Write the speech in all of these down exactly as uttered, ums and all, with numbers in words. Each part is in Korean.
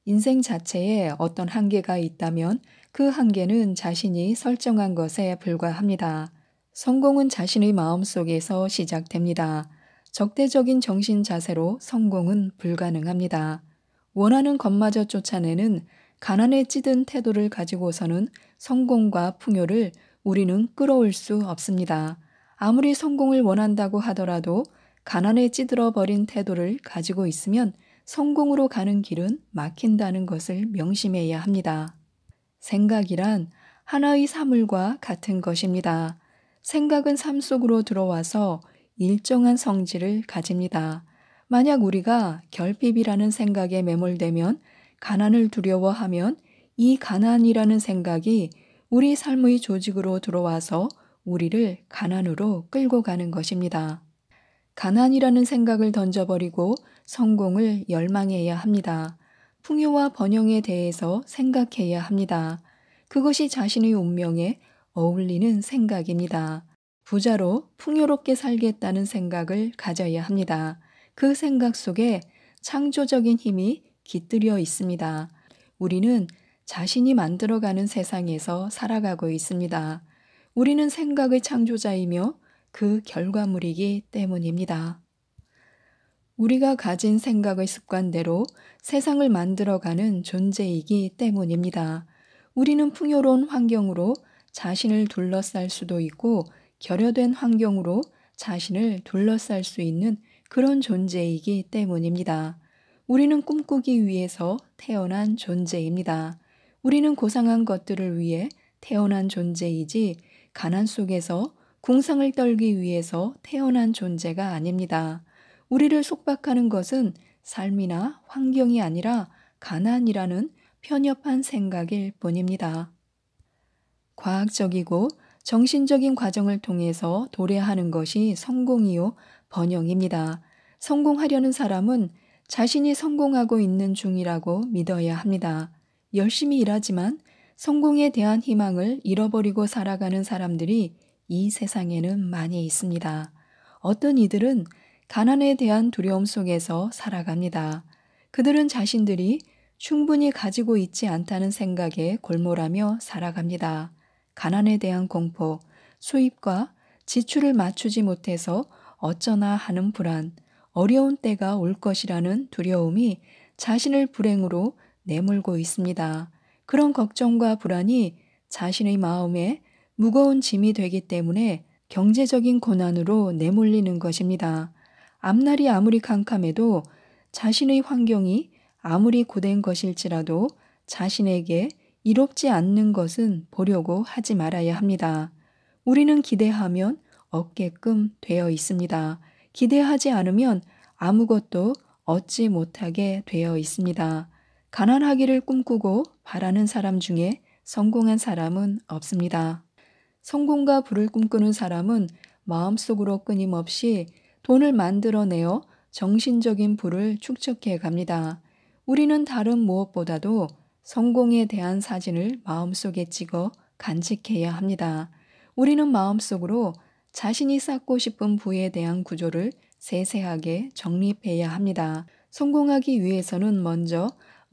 인생 자체에 어떤 한계가 있다면 그 한계는 자신이 설정한 것에 불과합니다. 성공은 자신의 마음속에서 시작됩니다. 적대적인 정신 자세로 성공은 불가능합니다. 원하는 것마저 쫓아내는 가난에 찌든 태도를 가지고서는 성공과 풍요를 우리는 끌어올 수 없습니다. 아무리 성공을 원한다고 하더라도 가난에 찌들어 버린 태도를 가지고 있으면 성공으로 가는 길은 막힌다는 것을 명심해야 합니다. 생각이란 하나의 사물과 같은 것입니다. 생각은 삶 속으로 들어와서 일정한 성질을 가집니다. 만약 우리가 결핍이라는 생각에 매몰되면, 가난을 두려워하면 이 가난이라는 생각이 우리 삶의 조직으로 들어와서 우리를 가난으로 끌고 가는 것입니다. 가난이라는 생각을 던져버리고 성공을 열망해야 합니다. 풍요와 번영에 대해서 생각해야 합니다. 그것이 자신의 운명에 어울리는 생각입니다. 부자로 풍요롭게 살겠다는 생각을 가져야 합니다. 그 생각 속에 창조적인 힘이 깃들여 있습니다. 우리는 자신이 만들어가는 세상에서 살아가고 있습니다. 우리는 생각의 창조자이며 그 결과물이기 때문입니다. 우리가 가진 생각의 습관대로 세상을 만들어가는 존재이기 때문입니다. 우리는 풍요로운 환경으로 자신을 둘러쌀 수도 있고 결여된 환경으로 자신을 둘러쌀 수 있는 그런 존재이기 때문입니다. 우리는 꿈꾸기 위해서 태어난 존재입니다. 우리는 고상한 것들을 위해 태어난 존재이지 가난 속에서 궁상을 떨기 위해서 태어난 존재가 아닙니다. 우리를 속박하는 것은 삶이나 환경이 아니라 가난이라는 편협한 생각일 뿐입니다. 과학적이고 정신적인 과정을 통해서 도래하는 것이 성공이요 번영입니다. 성공하려는 사람은 자신이 성공하고 있는 중이라고 믿어야 합니다. 열심히 일하지만 성공에 대한 희망을 잃어버리고 살아가는 사람들이 이 세상에는 많이 있습니다. 어떤 이들은 가난에 대한 두려움 속에서 살아갑니다. 그들은 자신들이 충분히 가지고 있지 않다는 생각에 골몰하며 살아갑니다. 가난에 대한 공포, 수입과 지출을 맞추지 못해서 어쩌나 하는 불안, 어려운 때가 올 것이라는 두려움이 자신을 불행으로 내몰고 있습니다. 그런 걱정과 불안이 자신의 마음에 무거운 짐이 되기 때문에 경제적인 고난으로 내몰리는 것입니다. 앞날이 아무리 캄캄해도 자신의 환경이 아무리 고된 것일지라도 자신에게 이롭지 않는 것은 보려고 하지 말아야 합니다. 우리는 기대하면 얻게끔 되어 있습니다. 기대하지 않으면 아무것도 얻지 못하게 되어 있습니다. 가난하기를 꿈꾸고 바라는 사람 중에 성공한 사람은 없습니다. 성공과 부를 꿈꾸는 사람은 마음속으로 끊임없이 돈을 만들어내어 정신적인 부를 축적해 갑니다. 우리는 다른 무엇보다도 성공에 대한 사진을 마음속에 찍어 간직해야 합니다. 우리는 마음속으로 자신이 쌓고 싶은 부에 대한 구조를 세세하게 정립해야 합니다. 성공하기 위해서는 먼저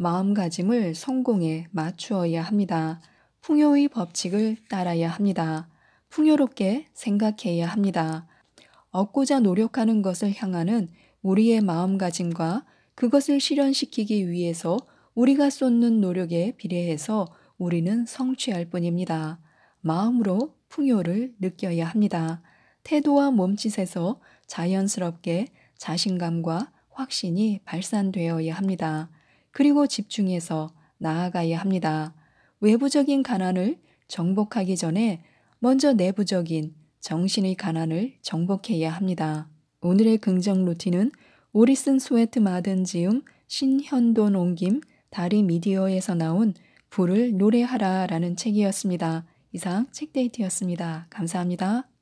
마음가짐을 성공에 맞추어야 합니다. 풍요의 법칙을 따라야 합니다. 풍요롭게 생각해야 합니다. 얻고자 노력하는 것을 향하는 우리의 마음가짐과 그것을 실현시키기 위해서 우리가 쏟는 노력에 비례해서 우리는 성취할 뿐입니다. 마음으로 풍요를 느껴야 합니다. 태도와 몸짓에서 자연스럽게 자신감과 확신이 발산되어야 합니다. 그리고 집중해서 나아가야 합니다. 외부적인 가난을 정복하기 전에 먼저 내부적인 정신의 가난을 정복해야 합니다. 오늘의 긍정 루틴은 오리슨 스웨트 마든 지음 신현돈 옮김 다리 미디어에서 나온 부를 노래하라 라는 책이었습니다. 이상 책데이트였습니다. 감사합니다.